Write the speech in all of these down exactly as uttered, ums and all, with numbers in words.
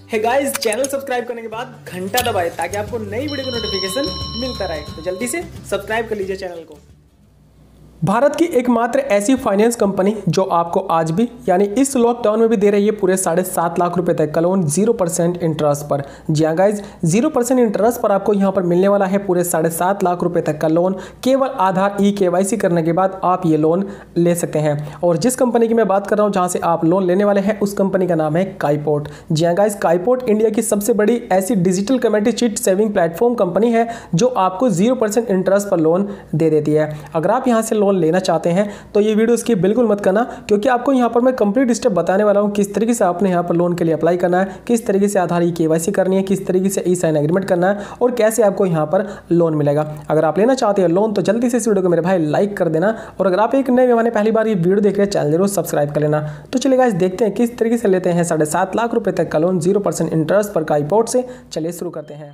है guys, channel subscribe करने के बाद घंटा दबाएं ताकि आपको नई वीडियो का नोटिफिकेशन मिलता रहे। तो जल्दी से सब्सक्राइब कर लीजिए चैनल को। भारत की एकमात्र ऐसी फाइनेंस कंपनी जो आपको आज भी यानी इस लॉकडाउन में भी दे रही है पूरे साढ़े सात लाख रुपए तक का लोन जीरो परसेंट इंटरेस्ट पर। जी हाँ गाइज, जीरो परसेंट इंटरेस्ट पर आपको यहाँ पर मिलने वाला है पूरे साढ़े सात लाख रुपए तक का लोन। केवल आधार ई केवाईसी करने के बाद आप ये लोन ले सकते हैं। और जिस कंपनी की मैं बात कर रहा हूँ जहाँ से आप लोन लेने वाले हैं उस कंपनी का नाम है काईपोर्ट। जी हाँ गाइज, काईपोर्ट इंडिया की सबसे बड़ी ऐसी digital community chit saving platform company है जो आपको जीरो परसेंट इंटरेस्ट पर लोन दे देती है। अगर आप यहाँ से लोन लेना चाहते हैं तो ये वीडियो स्किप बिल्कुल मत करना, क्योंकि आपको यहाँ पर मैं कंप्लीट स्टेप बताने वाला हूँ किस तरीके से आपने यहाँ पर लोन के लिए अप्लाई करना है, किस तरीके से आधार ई केवाईसी करनी है, किस तरीके से ई साइन एग्रीमेंट करना है और कैसे आपको यहाँ पर लोन मिलेगा। अगर आप लेना चाहते हैं लोन तो जल्दी से इस वीडियो को मेरे भाई लाइक कर देना। और अगर आप एक नए मेहमान पहली बार ये वीडियो देख रहे हैं चैनल जरूर सब्सक्राइब कर लेना। तो चलिए गाइस देखते हैं किस तरीके से लेते हैं साढ़े सात लाख रुपए तक का लोन जीरो परसेंट इंटरेस्ट पर काईपोर्ट से। चलिए शुरू करते हैं।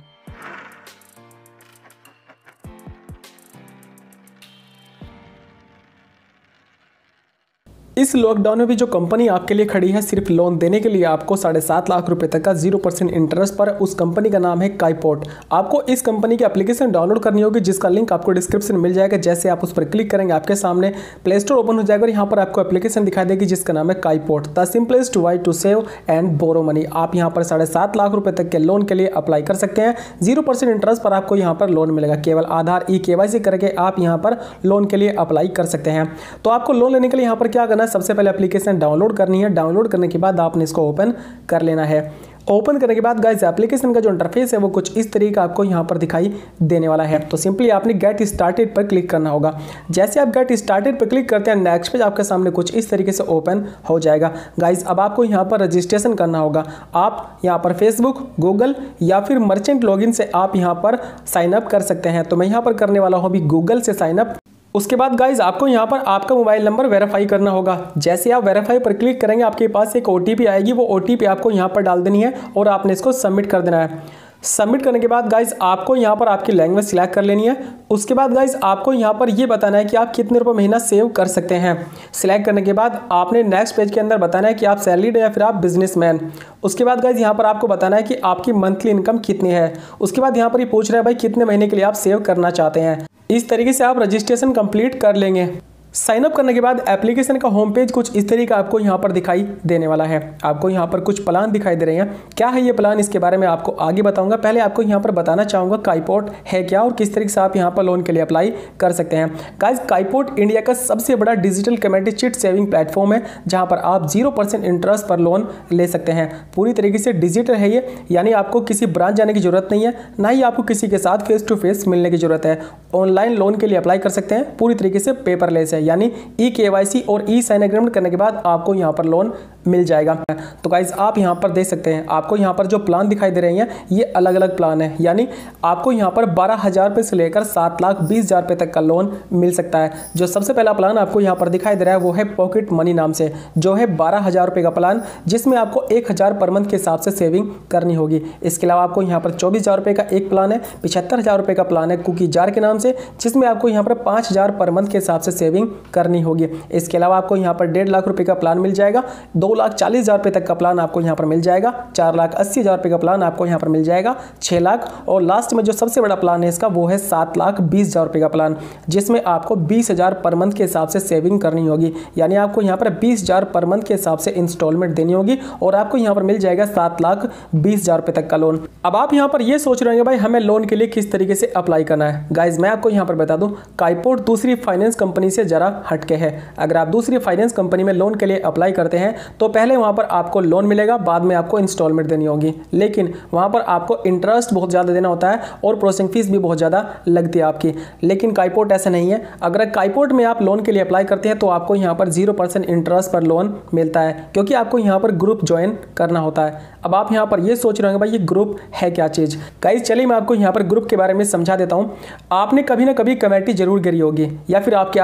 इस लॉकडाउन में भी जो कंपनी आपके लिए खड़ी है सिर्फ लोन देने के लिए आपको साढ़े सात लाख रुपए तक का जीरो परसेंट इंटरेस्ट पर, उस कंपनी का नाम है काईपोर्ट। आपको इस कंपनी की एप्लीकेशन डाउनलोड करनी होगी जिसका लिंक आपको डिस्क्रिप्शन में मिल जाएगा। जैसे आप उस पर क्लिक करेंगे आपके सामने प्ले स्टोर ओपन हो जाएगा और यहाँ पर आपको एप्लीकेशन दिखाई देगी जिसका नाम है Kaiport, the simplest way to save and borrow money. आप यहाँ पर साढ़े सात लाख रुपए तक के लोन के लिए अप्लाई कर सकते हैं। जीरो परसेंट इंटरेस्ट पर आपको यहाँ पर लोन मिलेगा। केवल आधार ई केवाईसी करके आप यहाँ पर लोन के लिए अप्लाई कर सकते हैं। तो आपको लोन लेने के लिए यहाँ पर क्या करना है, सबसे पहले एप्लीकेशन डाउनलोड करनी है। डाउनलोड करने के बाद आपने इसको ओपन कर लेना है। ओपन करने के बाद गाइस एप्लीकेशन का जो इंटरफेस है वो कुछ इस तरीके का आपको यहाँ पर दिखाई देने वाला है। तो सिंपली आपने गेट स्टार्टेड पर क्लिक करना होगा। जैसे आप गेट स्टार्टेड पर क्लिक करते हैं नेक्स्ट पेज आपके सामने कुछ इस तरीके से ओपन हो जाएगा। गाइस अब आपको यहाँ पर रजिस्ट्रेशन करना होगा। आप यहाँ पर फेसबुक, गूगल या फिर मर्चेंट लॉगिन से आप यहाँ पर साइन अप कर सकते हैं। तो मैं यहाँ पर करने वाला हूँ अभी गूगल से साइन अप। उसके बाद गाइज आपको यहाँ पर आपका मोबाइल नंबर वेरीफाई करना होगा। जैसे आप वेरीफाई पर क्लिक करेंगे आपके पास एक ओटीपी आएगी, वो ओटीपी आपको यहाँ पर डाल देनी है और आपने इसको सबमिट कर देना है। सबमिट करने के बाद गाइज आपको यहाँ पर आपकी लैंग्वेज सिलेक्ट कर लेनी है। उसके बाद गाइज आपको यहाँ पर ये बताना है कि आप कितने रुपए महीना सेव कर सकते हैं। सिलेक्ट करने के बाद आपने नेक्स्ट पेज के अंदर बताना है कि आप सैलरीड या फिर आप बिजनेसमैन। उसके बाद गाइज यहाँ पर आपको बताना है कि आपकी मंथली इनकम कितनी है। उसके बाद यहाँ पर ये यह पूछ रहा है भाई कितने महीने के लिए आप सेव करना चाहते हैं। इस तरीके से आप रजिस्ट्रेशन कंप्लीट कर लेंगे। साइन अप करने के बाद एप्लीकेशन का होम पेज कुछ इस तरीके का आपको यहाँ पर दिखाई देने वाला है। आपको यहाँ पर कुछ प्लान दिखाई दे रहे हैं। क्या है ये प्लान, इसके बारे में आपको आगे बताऊंगा। पहले आपको यहाँ पर बताना चाहूँगा काईपोर्ट है क्या और किस तरीके से आप यहाँ पर लोन के लिए अप्लाई कर सकते हैं। गाइस काईपोर्ट इंडिया का सबसे बड़ा digital community chit saving platform है जहाँ पर आप जीरो परसेंट इंटरेस्ट पर लोन ले सकते हैं। पूरी तरीके से डिजिटल है ये, यानी आपको किसी ब्रांच जाने की जरूरत नहीं है, ना ही आपको किसी के साथ फेस टू फेस मिलने की जरूरत है। ऑनलाइन लोन के लिए अप्लाई कर सकते हैं, पूरी तरीके से पेपरलेस है, यानी ई केवाईसी और ई साइन एग्रीमेंट करने के बाद आपको यहाँ पर लोन मिल जाएगा। तो गाइज आप यहाँ पर देख सकते हैं आपको यहाँ पर जो प्लान दिखाई दे रहे हैं ये अलग अलग प्लान है, यानी आपको यहाँ पर बारह हजार रुपये से लेकर सात लाख बीस हजार रुपये तक का लोन मिल सकता है। जो सबसे पहला प्लान आपको यहाँ पर दिखाई दे रहा है वो है पॉकेट मनी नाम से, जो है बारह हजार रुपये का प्लान, जिसमें आपको एक हजार पर मंथ के हिसाब से सेविंग करनी होगी। इसके अलावा आपको यहाँ पर चौबीस हजार रुपये का एक प्लान है, पिछहत्तर हजार रुपये का प्लान है कुकी जार के नाम से, जिसमें आपको यहाँ पर पाँच हजार पर मंथ के हिसाब से सेविंग करनी होगी। इसके अलावा आपको यहाँ पर डेढ़ लाख रुपए का प्लान मिल जाएगा, दो लाख चालीस हजार रुपए तक का प्लान आपको यहाँ पर मिल जाएगा, चार लाख अस्सी हजार रुपए का प्लान आपको यहाँ पर मिल जाएगा, छह लाख, और लास्ट में जो सबसे बड़ा प्लान है इसका वो है सात लाख बीस हजार रुपए का प्लान, जिसमें आपको बीस हजार पर मंथ के हिसाब से सेविंग करनी होगी। यानी आपको यहाँ पर बीस हजार पर मंथ के हिसाब से इंस्टॉलमेंट देनी होगी और आपको यहाँ पर मिल जाएगा सात लाख बीस हजार रुपए तक का लोन। अब आप यहाँ पर ये सोच रहे हैं भाई हमें लोन के लिए किस तरीके से अप्लाई करना है। गाइज मैं आपको यहाँ पर बता दूं काईपोर्ट दूसरी फाइनेंस कंपनी से जरा हटके है। अगर आप दूसरी फाइनेंस कंपनी में लोन के लिए अप्लाई करते हैं तो पहले वहां पर आपको लोन मिलेगा, बाद में आपको इंस्टॉलमेंट देनी होगी, लेकिन वहां पर आपको इंटरेस्ट बहुत ज़्यादा देना होता है और प्रोसेसिंग फीस भी बहुत ज़्यादा लगती है आपकी। लेकिन काईपोर्ट ऐसा नहीं है। अगर काईपोर्ट में आप लोन के लिए अप्लाई करते हैं तो आपको यहाँ पर जीरो परसेंट इंटरेस्ट पर लोन मिलता है, क्योंकि आपको यहाँ पर ग्रुप ज्वाइन करना होता है। अब आप यहाँ पर ये सोच रहे होंगे भाई ये ग्रुप है क्या चीज़। गाइस चलिए मैं आपको यहाँ पर ग्रुप के बारे में समझा देता हूँ। आपने कभी ना कभी कमेटी जरूर गिरी होगी या फिर आपके आस पड़ोस में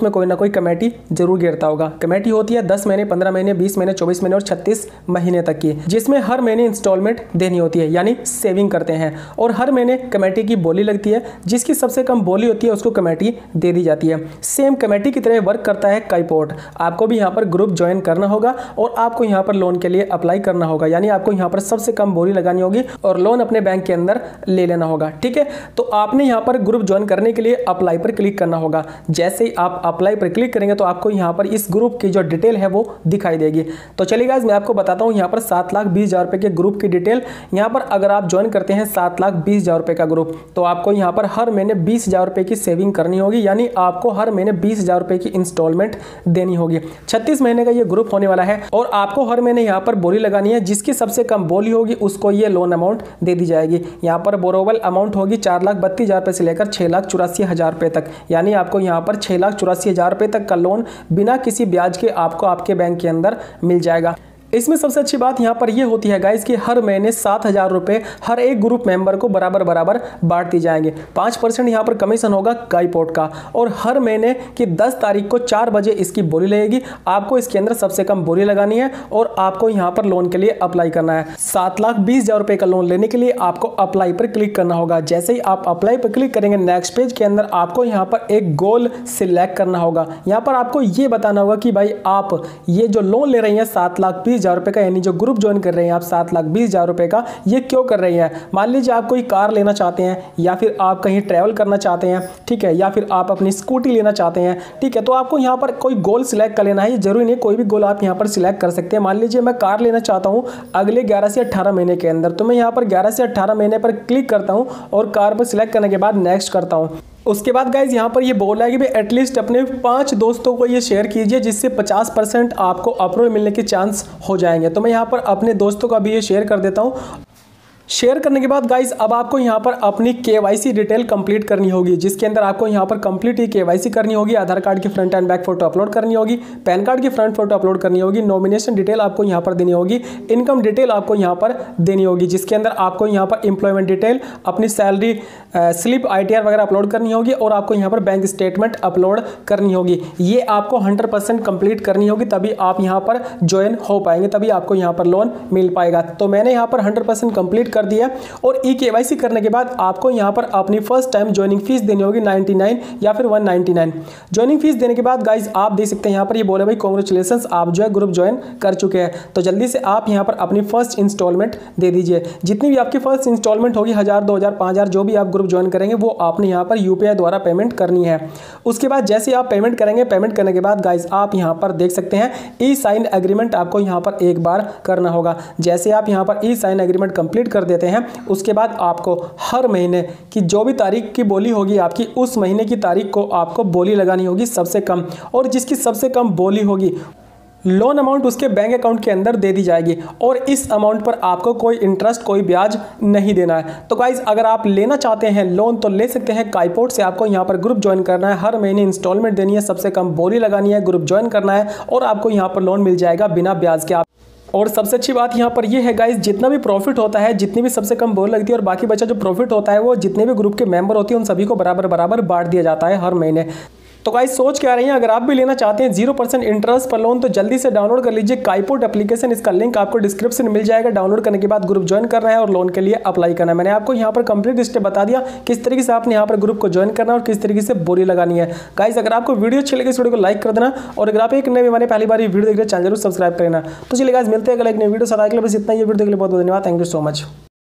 में कोई ना कोई कमेटी जरूर गिरता होगा। कमेटी होती है दस महीने, पंद्रह महीने, बीस महीने, चौबीस महीने और छत्तीस महीने तक की, जिसमें हर महीने इंस्टॉलमेंट देनी होती है, यानी सेविंग करते हैं। और हर महीने कमेटी की बोली लगती है, जिसकी सबसे कम बोली होती है उसको कमेटी दे दी जाती है। सेम कमेटी की तरह वर्क करता है काईपोर्ट। आपको भी यहाँ पर ग्रुप ज्वाइन करना होगा और आपको यहाँ पर लोन के लिए अप्लाई करना होगा, यानी आपको यहाँ पर सबसे कम बोली लगानी होगी और लोन अपने बैंक के अंदर ले लेना होगा। ठीक है, तो आपने यहाँ पर ग्रुप ज्वाइन करने के लिए अप्लाई पर क्लिक करना होगा। जैसे ही आप अप्लाई पर क्लिक करेंगे तो आपको यहाँ पर इस ग्रुप की जो डिटेल है वो दिखाई देगी। तो चलिए गाइस, मैं आपको बताता हूँ यहाँ पर सात लाख बीस हजार रुपए के ग्रुप की डिटेल। यहाँ पर अगर आप ज्वाइन करते हैं सात लाख बीस हजार रुपए का ग्रुप, तो आपको यहाँ पर हर महीने बीस हजार रुपए की सेविंग करनी होगी, यानी आपको हर महीने बीस हजार रुपए की इंस्टॉलमेंट देनी होगी। छत्तीस महीने का ये ग्रुप होने वाला है और आपको हर महीने यहाँ पर बोली लगानी है। जिसकी सबसे कम बोली होगी उसको ये लोन अमाउंट दे दी जाएगी। यहाँ पर बोरोवल अमाउंट होगी चार लाख बत्तीस हजार रुपए से लेकर छह लाख चौरासी हजार रुपए तक, यानी आपको यहाँ पर छह लाख चौरासी हजार रुपए तक का लोन बिना किसी ब्याज के आपको आपके बैंक के अंदर मिल जाएगा। इसमें सबसे अच्छी बात यहाँ पर ये होती है गाइस कि हर महीने सात हजार रुपये हर एक ग्रुप मेंबर को बराबर बराबर बांट दी जाएंगे। पाँच परसेंट यहाँ पर कमीशन होगा काईपोर्ट का और हर महीने की दस तारीख को चार बजे इसकी बोली लगेगी। आपको इसके अंदर सबसे कम बोली लगानी है और आपको यहाँ पर लोन के लिए अप्लाई करना है। सात लाख बीस हजार रुपये का लोन लेने के लिए आपको अप्लाई पर क्लिक करना होगा। जैसे ही आप अप्लाई पर क्लिक करेंगे, नेक्स्ट पेज के अंदर आपको यहाँ पर एक गोल सिलेक्ट करना होगा। यहाँ पर आपको ये बताना होगा कि भाई आप ये जो लोन ले रही हैं सात लाख बीस हजार रुपए का, यानी जो ग्रुप ज्वाइन कर रहे हैं आप सात लाख बीस हजार रुपए का, ये क्यों कर रही हैं। मान लीजिए आप कोई कार लेना चाहते हैं या फिर आप कहीं ट्रैवल करना चाहते हैं, ठीक है, या फिर आप अपनी स्कूटी लेना चाहते हैं, ठीक है, तो आपको यहाँ पर कोई गोल सिलेक्ट कर लेना है। ये जरूरी नहीं, कोई भी गोल आप यहाँ पर सिलेक्ट कर सकते हैं। मान लीजिए मैं कार लेना चाहता हूँ अगले ग्यारह से अट्ठारह महीने के अंदर, तो मैं यहाँ पर ग्यारह से अट्ठारह महीने पर क्लिक करता हूँ और कार पर सिलेक्ट करने के बाद नेक्स्ट करता हूँ। उसके बाद गाइज यहाँ पर ये बोला है कि भाई एटलीस्ट अपने पांच दोस्तों को ये शेयर कीजिए, जिससे पचास परसेंट आपको अप्रूवल मिलने के चांस हो जाएंगे। तो मैं यहाँ पर अपने दोस्तों का भी ये शेयर कर देता हूँ। शेयर करने के बाद गाइस अब आपको यहाँ पर अपनी केवाईसी डिटेल कंप्लीट करनी होगी, जिसके अंदर आपको यहाँ पर कंप्लीट ही केवाईसी करनी होगी। आधार कार्ड की front end back photo upload करनी होगी, पैन कार्ड की फ्रंट फोटो अपलोड करनी होगी, नॉमिनेशन डिटेल आपको यहाँ पर देनी होगी, इनकम डिटेल आपको यहाँ पर देनी होगी, जिसके अंदर आपको यहाँ पर एम्प्लॉयमेंट डिटेल, अपनी salary slip, I T R वगैरह अपलोड करनी होगी और आपको यहाँ पर बैंक स्टेटमेंट अपलोड करनी होगी। ये आपको हंड्रेड परसेंट कंप्लीट करनी होगी, तभी आप यहाँ पर ज्वाइन हो पाएंगे, तभी आपको यहाँ पर लोन मिल पाएगा। तो मैंने यहाँ पर हंड्रेड परसेंट कंप्लीट कर दिया और ई केवाईसी करने के बाद आपको यहां पर अपनी फर्स्ट टाइम ज्वाइनिंग फीस देनी होगी निन्यानवे या फिर एक सौ निन्यानवे। ज्वाइनिंग फीस देने के बाद गाइस आप देख सकते हैं यहां पर ये बोले भाई कांग्रेचुलेशंस, आप जो है ग्रुप ज्वाइन कर चुके हैं। तो जल्दी से आप यहां पर अपनी फर्स्ट इंस्टॉलमेंट दे दीजिए। जितनी भी आपकी फर्स्ट इंस्टॉलमेंट होगी हजार दो हजार पाँच हजार जो भी आप ग्रुप ज्वाइन करेंगे वो आपने यहाँ पर यूपीआई द्वारा पेमेंट करनी है। उसके बाद जैसे आप पेमेंट करेंगे, पेमेंट करने के बाद गाइस आप यहाँ पर देख सकते हैं ई साइन एग्रीमेंट आपको यहाँ पर एक बार करना होगा। जैसे आप यहाँ पर ई साइन एग्रीमेंट कंप्लीट कर देते हैं, उसके बाद आपको हर महीने की जो भी तारीख की बोली होगी आपकी, उस महीने की तारीख को आपको बोली लगानी होगी सबसे कम, और जिसकी सबसे कम बोली होगी लोन अमाउंट उसके बैंक अकाउंट के अंदर दे दी जाएगी और इस अमाउंट पर आपको कोई इंटरेस्ट, कोई ब्याज नहीं देना है। तो गाइज अगर आप लेना चाहते हैं लोन तो ले सकते हैं काईपोर्ट से। आपको यहाँ पर ग्रुप ज्वाइन करना है, हर महीने इंस्टॉलमेंट देनी है, सबसे कम बोली लगानी है, ग्रुप ज्वाइन करना है और आपको यहाँ पर लोन मिल जाएगा बिना ब्याज के। आप और सबसे अच्छी बात यहाँ पर ये है गाइस, जितना भी प्रॉफिट होता है, जितनी भी सबसे कम बोल लगती है और बाकी बचा जो प्रॉफिट होता है वो जितने भी ग्रुप के मेंबर होते हैं उन सभी को बराबर बराबर बांट दिया जाता है हर महीने। तो गाइस सोच क्या रही हैं, अगर आप भी लेना चाहते हैं जीरो परसेंट इंटरेस्ट पर लोन तो जल्दी से डाउनलोड कर लीजिए काईपोर्ट एप्लीकेशन। इसका लिंक आपको डिस्क्रिप्शन में मिल जाएगा। डाउनलोड करने के बाद ग्रुप ज्वाइन करना है और लोन के लिए अप्लाई करना है। मैंने आपको यहाँ पर कंप्लीट स्टेप बता दिया किस तरीके से आपने यहाँ पर ग्रुप को ज्वाइन करना है और किस तरीके से बोली लगानी है। गाइस अगर आपको वीडियो अच्छी लगी इस वीडियो को लाइक कर देना और अगर आप एक नए मैंने पहली बार वीडियो देख रहे चैनल जरूर सब्सक्राइब करना। तो चलिए गाइस मिलते हैं अगले एक नई वीडियो साथ। बस इतना ही वीडियो के लिए बहुत बहुत धन्यवाद। Thank you so much.